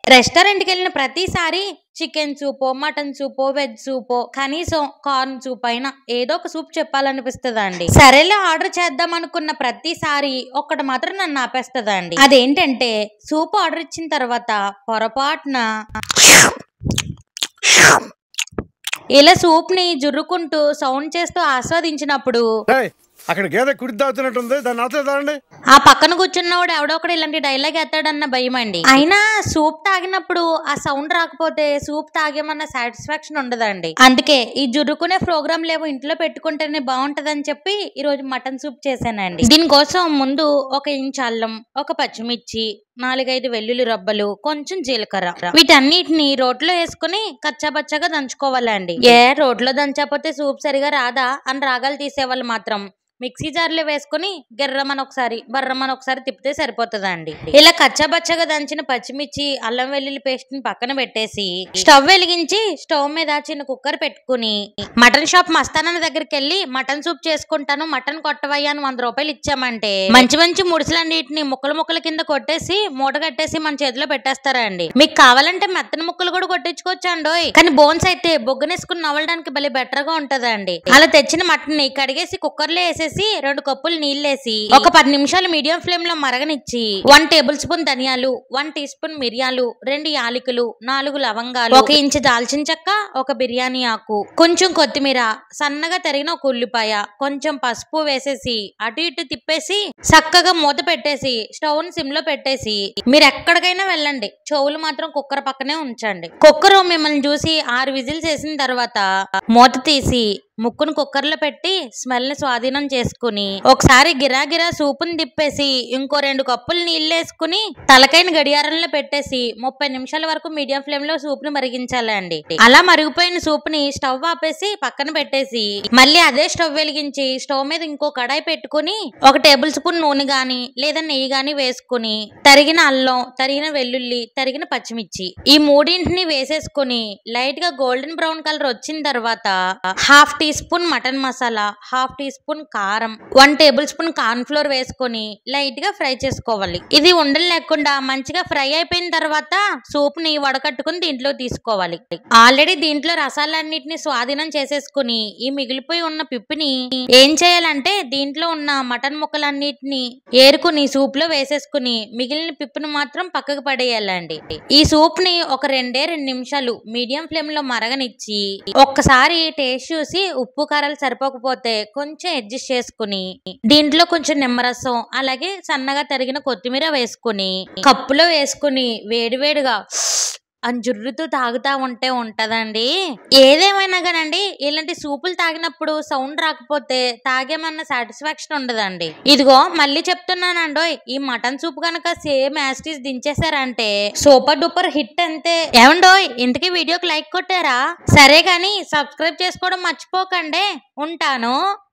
రెస్టారెంట్కి వెళ్ళిన ప్రతిసారి చికెన్ సూపో, మటన్ సూపో, వెజ్ సూపో, కనీసం కార్న్ సూప్ అయినా ఏదో ఒక సూప్ చెప్పాలనిపిస్తుందండి. సరేలే ఆర్డర్ చేద్దాం అనుకున్న ప్రతిసారి ఒక్కటి మాత్రం నన్ను ఆపేస్తుందండి. అదేంటంటే సూప్ ఆర్డర్ ఇచ్చిన తర్వాత పొరపాటున ఇలా సూప్ ని జుర్రుకుంటూ సౌండ్ చేస్తూ ఆస్వాదించినప్పుడు అక్కడ గేదె కుడి తాగుతున్నట్టుంది, దాన్ని ఆచలేదండి. ఆ పక్కన కూర్చున్నవాడు ఎవడొకడు ఇలాంటి డైలాగ్ ఎత్తాడన్న భయం అండి. అయినా సూప్ తాగినప్పుడు ఆ సౌండ్ రాకపోతే సూప్ తాగేమన్న సాటిస్ఫాక్షన్ ఉండదండి. అందుకే ఈ జుర్రుకునే ప్రోగ్రామ్ లేవో ఇంట్లో పెట్టుకుంటేనే బాగుంటదని చెప్పి ఈ రోజు మటన్ సూప్ చేశానండి. దీనికోసం ముందు 1 ఇంచ్ అల్లం, 1 పచ్చిమిర్చి, 4-5 వెల్లుల్లి రబ్బలు, కొంచెం జీలకర్ర, వీటన్నిటిని రోట్లో వేసుకుని కచ్చాబచ్చాగా దంచుకోవాలండి. రోట్లో దంచకపోతే సూప్ సరిగా రాదా అని రాగాలు తీసేవాళ్ళు మాత్రం మిక్సీ జార్లో వేసుకుని గెర్రమని ఒకసారి బర్రమని ఒకసారి తిప్పితే సరిపోతుందండి. ఇలా కచ్చాబచ్చగా దంచిన పచ్చిమిర్చి, అల్లం వెల్లుల్లి పేస్ట్ ని పక్కన పెట్టేసి స్టవ్ వెలిగించి స్టవ్ మీద చిన్న కుక్కర్ పెట్టుకుని మటన్ షాప్ మస్తానన్న దగ్గరికి వెళ్ళి మటన్ సూప్ చేసుకుంటాను, మటన్ కొట్టవయ్యా అని 100 రూపాయలు ఇచ్చామంటే మంచి మంచి ముడిసలన్నిటిని ముక్కల కింద కొట్టేసి మూట కట్టేసి మన చేతిలో పెట్టేస్తారండి. మీకు కావాలంటే మెత్తన ముక్కలు కూడా కొట్టించుకోవచ్చు అండి, కానీ బోన్స్ అయితే బొగ్గనేసుకుని నవ్వడానికి భలే బెటర్ గా ఉంటదండి. అలా తెచ్చిన మటన్ ని కడిగేసి కుక్కర్లో వేసేసి 2 కప్పులు నీళ్ళేసి ఒక 10 నిమిషాలు మీడియం ఫ్లేమ్ లో మరగనిచ్చి 1 టేబుల్ స్పూన్ ధనియాలు, 1 టీ స్పూన్ మిరియాలు, 2 యాలకులు, 4 లవంగాలు, 1 ఇంచు దాల్చిన చెక్క, 1 బిర్యానీ ఆకు, కొంచెం కొత్తిమీర, సన్నగా తరిగిన 1 ఉల్లిపాయ, కొంచెం పసుపు వేసేసి అటు ఇటు తిప్పేసి చక్కగా మూత పెట్టేసి స్టవ్ ని సిమ్ లో పెట్టేసి మీరు ఎక్కడికైనా వెళ్ళండి, చెవులు మాత్రం కుక్కర్ పక్కనే ఉంచండి. కుక్కర్ మిమ్మల్ని చూసి 6 విజిల్స్ వేసిన తర్వాత మూత తీసి ముక్కును కుక్కర్ లో పెట్టి స్మెల్ ని స్వాధీనం చేసుకుని ఒకసారి గిరాగిరా సూపుని తిప్పేసి ఇంకో 2 కప్పులు నీళ్ళు వేసుకుని తలకైన గడియారంలో పెట్టేసి 30 నిమిషాల వరకు మీడియం ఫ్లేమ్ లో సూప్ ని మరిగించాలండి. అలా మరిగిపోయిన సూప్ ని స్టవ్ ఆపేసి పక్కన పెట్టేసి మళ్ళీ అదే స్టవ్ వెలిగించి స్టవ్ మీద ఇంకో కడాయి పెట్టుకుని 1 టేబుల్ స్పూన్ నూనె గాని లేదా నెయ్యి గాని వేసుకుని తరిగిన అల్లం, తరిగిన వెల్లుల్లి, తరిగిన పచ్చిమిర్చి ఈ మూడింటిని వేసేసుకుని లైట్ గా గోల్డెన్ బ్రౌన్ కలర్ వచ్చిన తర్వాత 1/2 teaspoon mutton masala, 1/2 teaspoon కారం, 1 టేబుల్ స్పూన్ కార్న్ ఫ్లోర్ వేసుకొని లైట్ గా ఫ్రై చేసుకోవాలి. ఇది ఉండలు లేకుండా మంచిగా ఫ్రై అయిపోయిన తర్వాత సూప్ ని వడకట్టుకుని దీంట్లో తీసుకోవాలి. ఆల్రెడీ దీంట్లో రసాలన్నిటిని స్వాధీనం చేసేసుకుని ఈ మిగిలిపోయి ఉన్న పిప్పిని ఏం చేయాలంటే దీంట్లో ఉన్న మటన్ ముక్కలన్నిటిని ఏరుకుని సూప్ లో వేసేసుకుని మిగిలిన పిప్పిని మాత్రం పక్కకు పడేయాలండి. ఈ సూప్ ని ఒక 2 నిమిషాలు మీడియం ఫ్లేమ్ లో మరగనిచ్చి ఒక్కసారి టేస్ట్ చూసి ఉప్పు కారాలు సరిపోకపోతే కొంచెం అడ్జస్ట్ చేసుకుని దీంట్లో కొంచెం నిమ్మరసం అలాగే సన్నగా తరిగిన కొత్తిమీర వేసుకుని కప్పులో వేసుకుని వేడివేడిగా జుర్రుతూ తాగుతా ఉంటదండి. ఏదేమైనా కానండి ఇలాంటి సూపులు తాగినప్పుడు సౌండ్ రాకపోతే తాగేమన్న సాటిస్ఫాక్షన్ ఉండదండి. ఇదిగో మళ్ళీ చెప్తున్నానండోయ్, ఈ మటన్ సూప్ కనుక సేమ్ యాస్టీస్ దించేశారంటే సూపర్ డూపర్ హిట్ అంతే. ఏమండోయ్, ఇంతకీ వీడియోకి లైక్ కొట్టారా? సరే కానీ సబ్స్క్రైబ్ చేసుకోవడం మర్చిపోకండి. ఉంటాను.